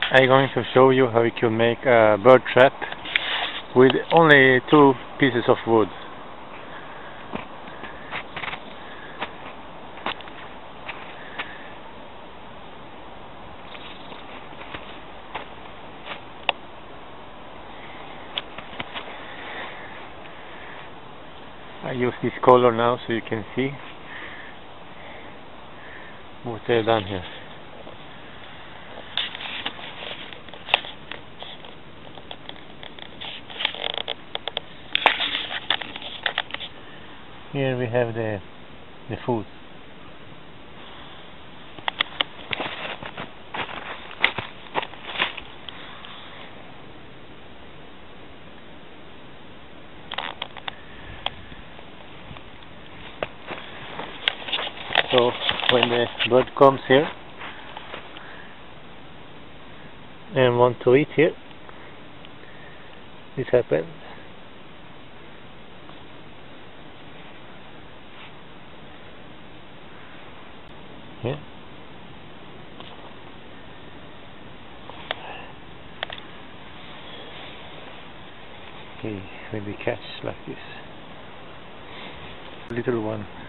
I'm going to show you how you can make a bird trap with only 2 pieces of wood. I use this color now so you can see what I've done here. Here we have the food. So when the bird comes here and want to eat here, this happens. Yeah. Okay, when they catch like this, little one.